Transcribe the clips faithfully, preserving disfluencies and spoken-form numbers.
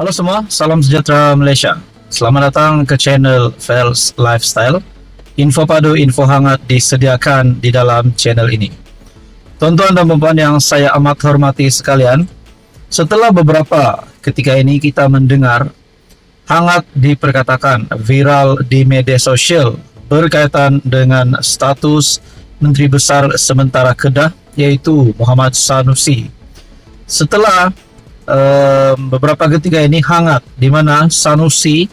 Halo semua, salam sejahtera Malaysia. Selamat datang ke channel Fels Lifestyle. Info padu, info hangat disediakan di dalam channel ini. Tuan-tuan dan puan yang saya amat hormati sekalian, setelah beberapa ketika ini kita mendengar hangat diperkatakan viral di media sosial berkaitan dengan status Menteri Besar sementara Kedah, yaitu Muhammad Sanusi. Setelah Uh, beberapa ketika ini hangat di mana Sanusi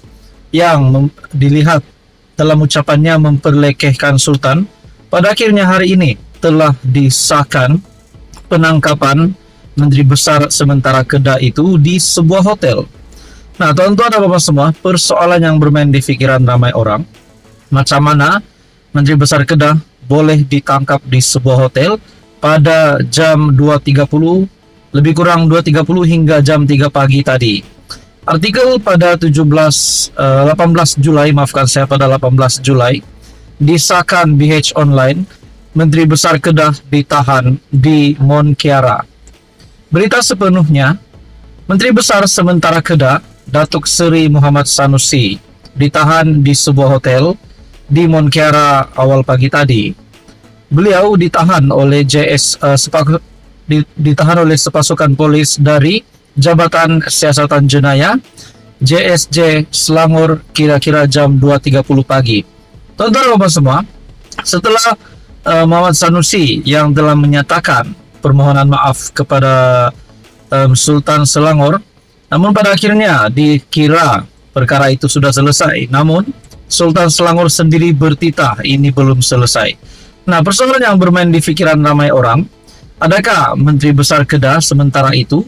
yang dilihat dalam ucapannya memperlekehkan Sultan, pada akhirnya hari ini telah disahkan penangkapan Menteri Besar sementara Kedah itu di sebuah hotel. Nah, tuan-tuan dan puan semua, persoalan yang bermain di pikiran ramai orang, macam mana Menteri Besar Kedah boleh ditangkap di sebuah hotel pada jam dua tiga puluh, lebih kurang dua tiga puluh hingga jam tiga pagi tadi. Artikel pada tujuh belas, delapan belas Julai, maafkan saya, pada delapan belas Julai disahkan B H Online, Menteri Besar Kedah ditahan di Mont Kiara. Berita sepenuhnya, Menteri Besar sementara Kedah, Datuk Seri Muhammad Sanusi, ditahan di sebuah hotel di Mont Kiara awal pagi tadi. Beliau ditahan oleh J S uh, sepak ditahan oleh sepasukan polis dari Jabatan Siasatan Jenayah J S J Selangor kira-kira jam dua tiga puluh pagi. Tuan-tuan dan puan semua, setelah uh, Muhammad Sanusi yang telah menyatakan permohonan maaf kepada um, Sultan Selangor, namun pada akhirnya dikira perkara itu sudah selesai, namun Sultan Selangor sendiri bertitah ini belum selesai. Nah, persoalan yang bermain di pikiran ramai orang, adakah Menteri Besar Kedah sementara itu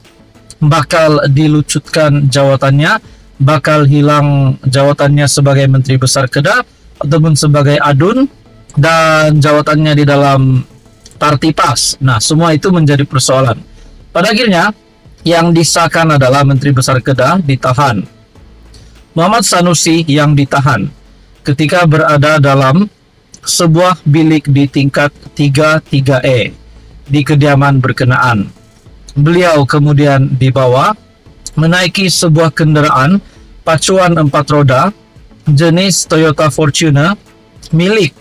bakal dilucutkan jawatannya, bakal hilang jawatannya sebagai Menteri Besar Kedah, ataupun sebagai adun dan jawatannya di dalam Tartipas? Nah, semua itu menjadi persoalan. Pada akhirnya yang disahkan adalah Menteri Besar Kedah ditahan. Muhammad Sanusi yang ditahan ketika berada dalam sebuah bilik di tingkat tiga tiga E di kediaman berkenaan. Beliau kemudian dibawa menaiki sebuah kenderaan pacuan empat roda jenis Toyota Fortuner milik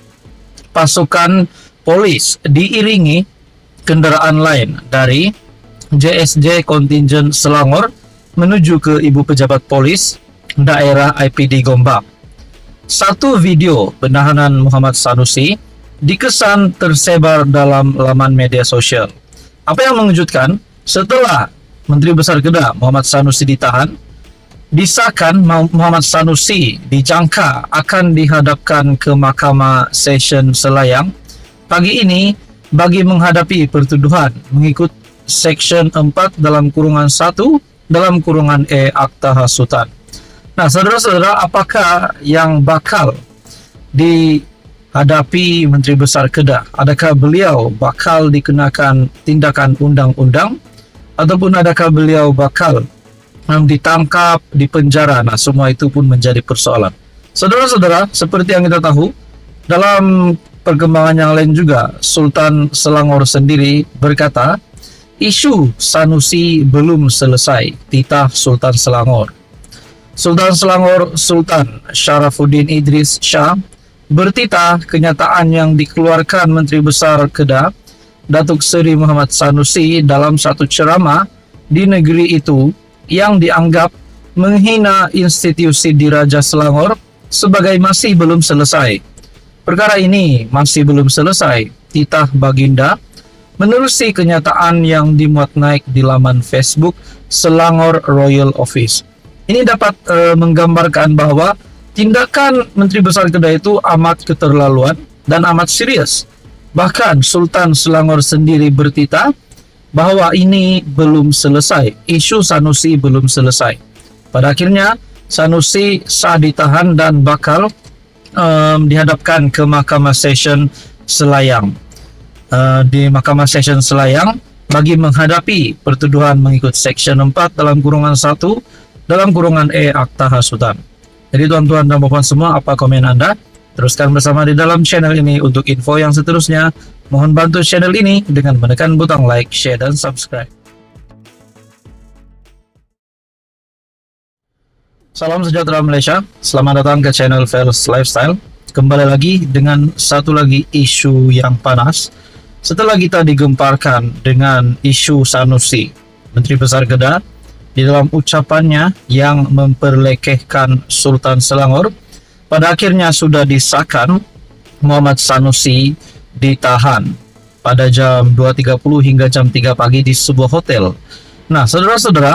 pasukan polis, diiringi kenderaan lain dari J S J Kontingen Selangor menuju ke Ibu Pejabat Polis Daerah I P D Gombak. Satu video penahanan Muhammad Sanusi dikesan tersebar dalam laman media sosial. Apa yang mengejutkan, setelah Menteri Besar Kedah Muhammad Sanusi ditahan, disahkan Muhammad Sanusi dijangka akan dihadapkan ke Mahkamah Session Selayang pagi ini bagi menghadapi pertuduhan mengikut Seksyen empat dalam kurungan satu dalam kurungan E Akta Hasutan. Nah, saudara-saudara, apakah yang bakal di hadapi Menteri Besar Kedah? Adakah beliau bakal dikenakan tindakan undang-undang, ataupun adakah beliau bakal um, ditangkap, dipenjara? Nah, semua itu pun menjadi persoalan. Saudara-saudara, seperti yang kita tahu, dalam perkembangan yang lain juga, Sultan Selangor sendiri berkata, isu Sanusi belum selesai, titah Sultan Selangor. Sultan Selangor, Sultan Sharafuddin Idris Shah, bertitah kenyataan yang dikeluarkan Menteri Besar Kedah, Datuk Seri Muhammad Sanusi, dalam satu ceramah di negeri itu yang dianggap menghina institusi Diraja Selangor sebagai masih belum selesai. Perkara ini masih belum selesai, titah Baginda, menerusi kenyataan yang dimuat naik di laman Facebook Selangor Royal Office. Ini dapat uh, menggambarkan bahwa tindakan Menteri Besar Kedah itu amat keterlaluan dan amat serius. Bahkan Sultan Selangor sendiri bertitah bahwa ini belum selesai, isu Sanusi belum selesai. Pada akhirnya Sanusi sah ditahan dan bakal um, dihadapkan ke Mahkamah Session Selayang. Uh, di Mahkamah Session Selayang bagi menghadapi pertuduhan mengikut Seksyen empat dalam kurungan satu dalam kurungan E Akta Hasutan. Jadi tuan-tuan dan puan semua, apa komen Anda? Teruskan bersama di dalam channel ini untuk info yang seterusnya. Mohon bantu channel ini dengan menekan butang like, share, dan subscribe. Salam sejahtera Malaysia, selamat datang ke channel Fels Lifestyle. Kembali lagi dengan satu lagi isu yang panas. Setelah kita digemparkan dengan isu Sanusi, Menteri Besar Kedah, di dalam ucapannya yang memperlekehkan Sultan Selangor, pada akhirnya sudah disahkan Muhammad Sanusi ditahan pada jam dua tiga puluh hingga jam tiga pagi di sebuah hotel. Nah, saudara-saudara,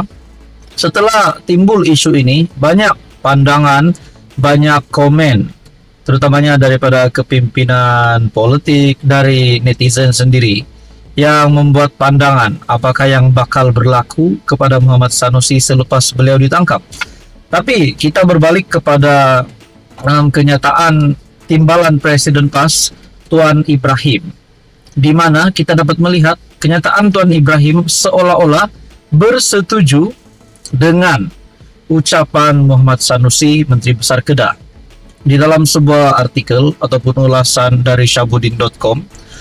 setelah timbul isu ini, banyak pandangan, banyak komen, terutamanya daripada kepimpinan politik, dari netizen sendiri, yang membuat pandangan apakah yang bakal berlaku kepada Muhammad Sanusi selepas beliau ditangkap. Tapi kita berbalik kepada um, kenyataan timbalan Presiden P A S, Tuan Ibrahim, di mana kita dapat melihat kenyataan Tuan Ibrahim seolah-olah bersetuju dengan ucapan Muhammad Sanusi, Menteri Besar Kedah. Di dalam sebuah artikel ataupun ulasan dari Syahbudin dot com,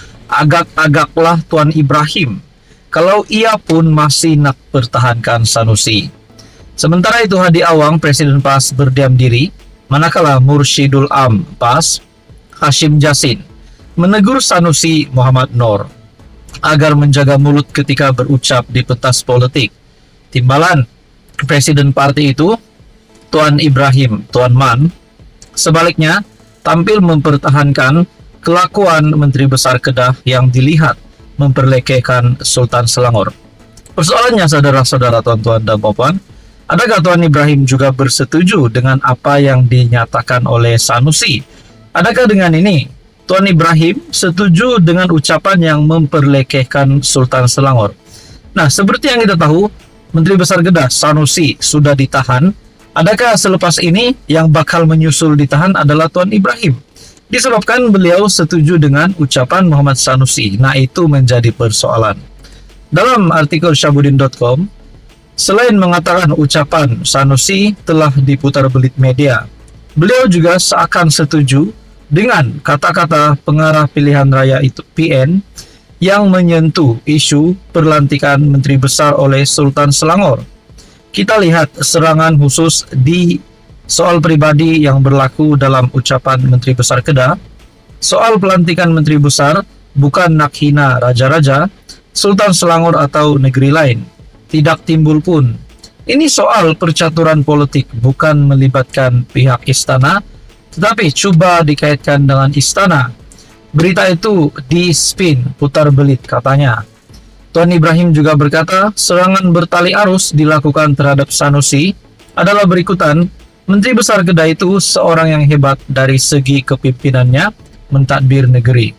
agak-agaklah Tuan Ibrahim kalau ia pun masih nak pertahankan Sanusi. Sementara itu Hadi Awang, Presiden P A S, berdiam diri, manakala Mursyidul Am P A S, Hashim Jasin, menegur Sanusi Muhammad Noor agar menjaga mulut ketika berucap di pentas politik. Timbalan Presiden parti itu, Tuan Ibrahim, Tuan Man, sebaliknya tampil mempertahankan kelakuan Menteri Besar Kedah yang dilihat memperlekehkan Sultan Selangor. Persoalannya, saudara-saudara, tuan-tuan dan puan, adakah Tuan Ibrahim juga bersetuju dengan apa yang dinyatakan oleh Sanusi? Adakah dengan ini Tuan Ibrahim setuju dengan ucapan yang memperlekehkan Sultan Selangor? Nah, seperti yang kita tahu, Menteri Besar Kedah Sanusi sudah ditahan. Adakah selepas ini yang bakal menyusul ditahan adalah Tuan Ibrahim? Disebabkan beliau setuju dengan ucapan Muhammad Sanusi. Nah, itu menjadi persoalan. Dalam artikel Syahbudin dot com, selain mengatakan ucapan Sanusi telah diputar belit media, beliau juga seakan setuju dengan kata-kata pengarah pilihan raya itu P N yang menyentuh isu perlantikan Menteri Besar oleh Sultan Selangor. Kita lihat serangan khusus di soal pribadi yang berlaku dalam ucapan Menteri Besar Kedah. Soal pelantikan Menteri Besar bukan nak hina raja-raja, Sultan Selangor atau negeri lain. Tidak timbul pun. Ini soal percaturan politik, bukan melibatkan pihak istana, tetapi coba dikaitkan dengan istana. Berita itu di-spin, putar belit katanya. Tuan Ibrahim juga berkata, serangan bertali arus dilakukan terhadap Sanusi adalah berikutan. Menteri Besar Kedah itu seorang yang hebat dari segi kepimpinannya mentadbir negeri.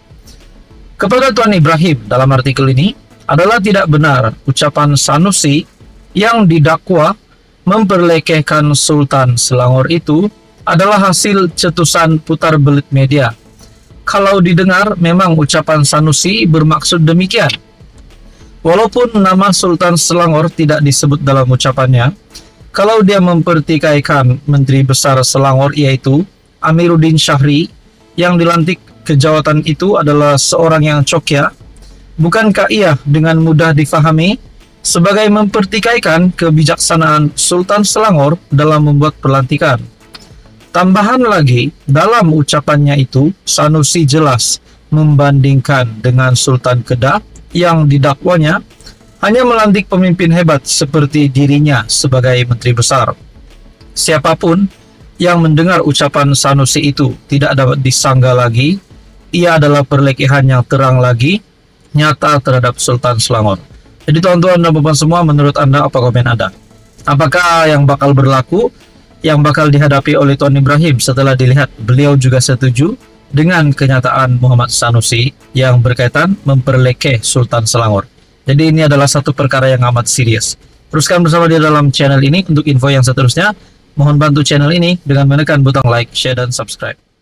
Kepada Tuan Ibrahim dalam artikel ini, adalah tidak benar ucapan Sanusi yang didakwa memperlekehkan Sultan Selangor itu adalah hasil cetusan putar belit media. Kalau didengar, memang ucapan Sanusi bermaksud demikian. Walaupun nama Sultan Selangor tidak disebut dalam ucapannya, kalau dia mempertikaikan Menteri Besar Selangor yaitu Amiruddin Syahri yang dilantik ke jawatan itu adalah seorang yang cokya, bukankah ia dengan mudah difahami sebagai mempertikaikan kebijaksanaan Sultan Selangor dalam membuat pelantikan? Tambahan lagi, dalam ucapannya itu, Sanusi jelas membandingkan dengan Sultan Kedah yang didakwanya hanya melantik pemimpin hebat seperti dirinya sebagai Menteri Besar. Siapapun yang mendengar ucapan Sanusi itu tidak dapat disangga lagi, ia adalah perlekehan yang terang lagi, nyata terhadap Sultan Selangor. Jadi tuan-tuan dan puan semua, menurut Anda apa komen Anda? Apakah yang bakal berlaku, yang bakal dihadapi oleh Tuan Ibrahim setelah dilihat beliau juga setuju dengan kenyataan Muhammad Sanusi yang berkaitan memperlekeh Sultan Selangor? Jadi ini adalah satu perkara yang amat serius. Teruskan bersama dia dalam channel ini untuk info yang seterusnya. Mohon bantu channel ini dengan menekan butang like, share, dan subscribe.